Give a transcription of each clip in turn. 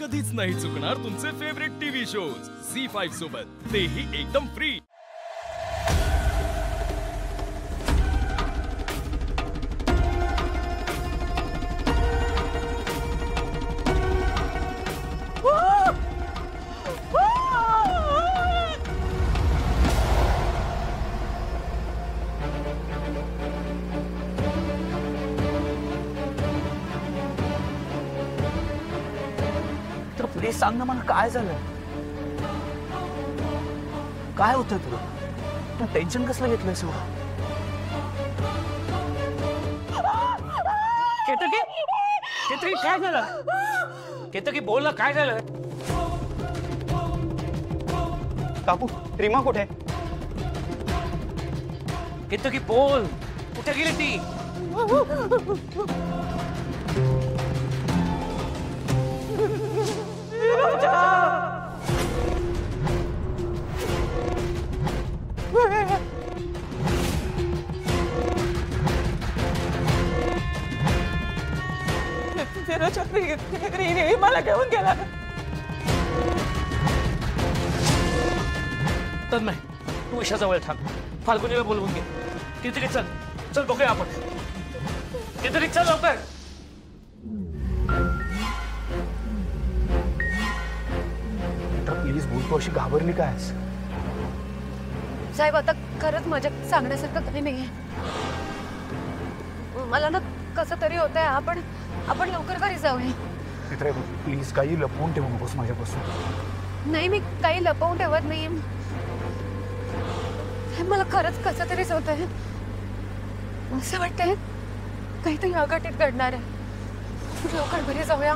कधीच नाही चुकणार तुमचे फेवरेट टीव्ही शोज Zee5 सोबत, तेही एकदम फ्री। प्लीज सांग ना, मला काय झालं, काय होतंय तुला? तू टेन्शन कसलं घेतलंयस? केतकी काय झालं? केतकी बोल ना, काय झालं? काकू, रीमा कुठे? केतकी बोल, कुठे गेली ती? मला घेऊन गेला। तर नाही, तू ईशाजवळ थांब, फाल्गुनीला बोलवून घे। कितीतरी चल चल बघूया आपण, कितीतरी चल लवकर। प्लीज बोल, तू अशी घाबरली काय? साहेब, आता खरंच माझ्या सांगण्यासारखं काही नाहीये, मला ना कसं तरी होतंय। आपण लवकर घरी जाऊया। नेत्रा, प्लीज काही लपवून ठेवू नकोस माझ्यापासून। नाही, मी काही लपवून ठेवत नाही, मला खरंच कसं तरीच होतंय। असं वाटतंय काहीतरी अघटित घडणार आहे, लवकर घरी जाऊया।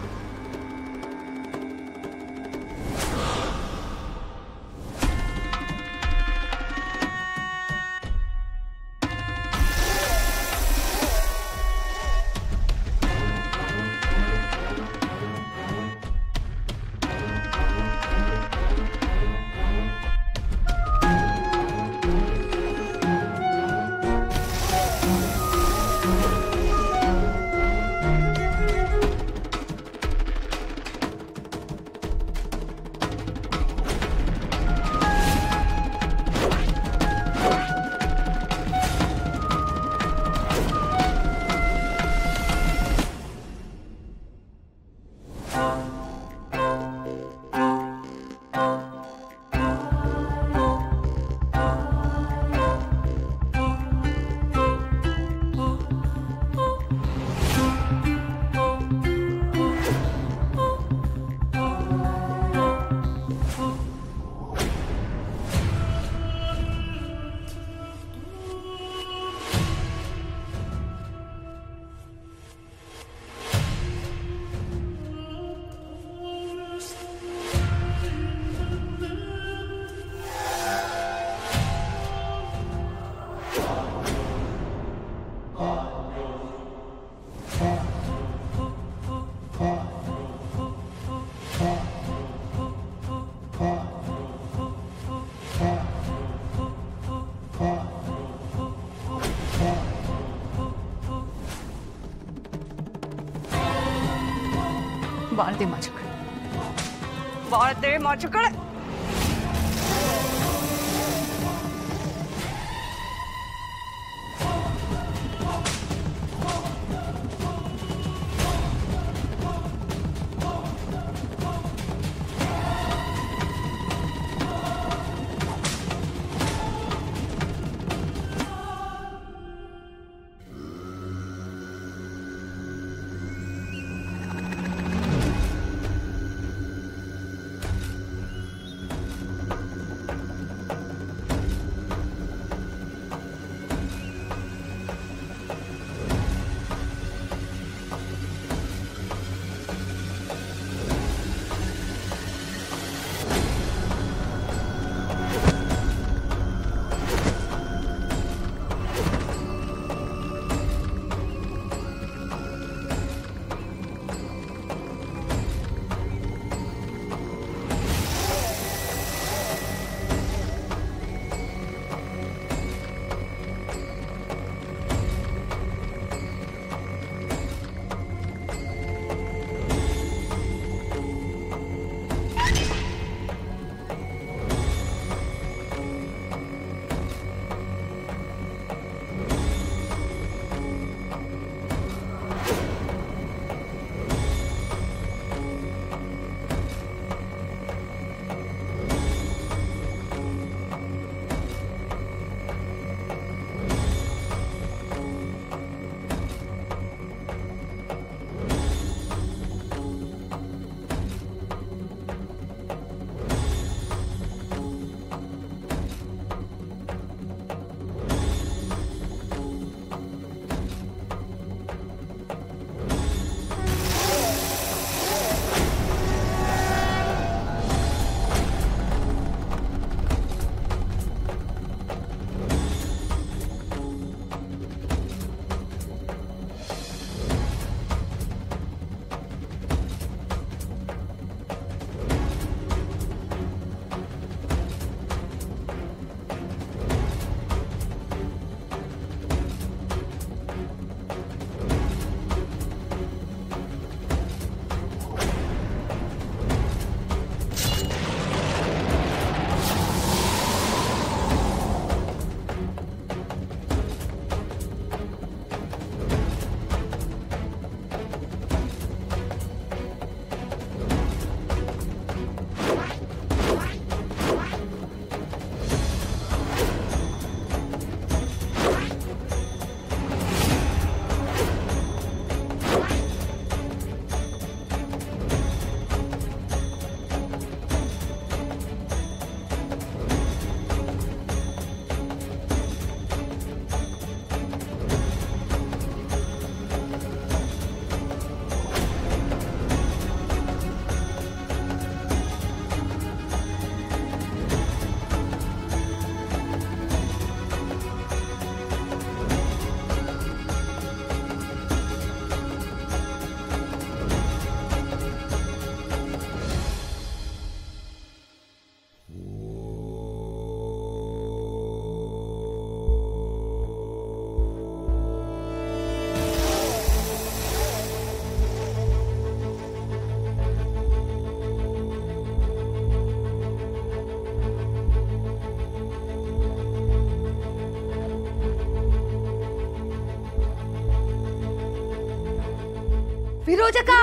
बाळ दे माझ्याकडे, बाळ दे माझ्याकडे। विरोचका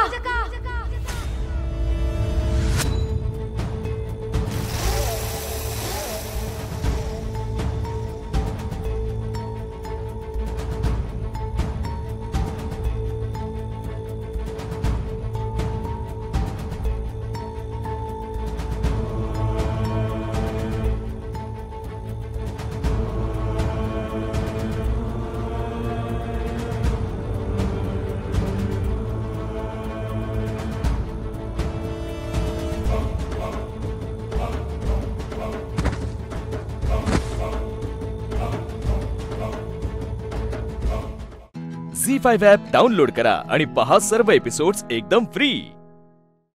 Zee5 ॲप डाउनलोड करा आणि पहा सर्व एपिसोड्स एकदम फ्री।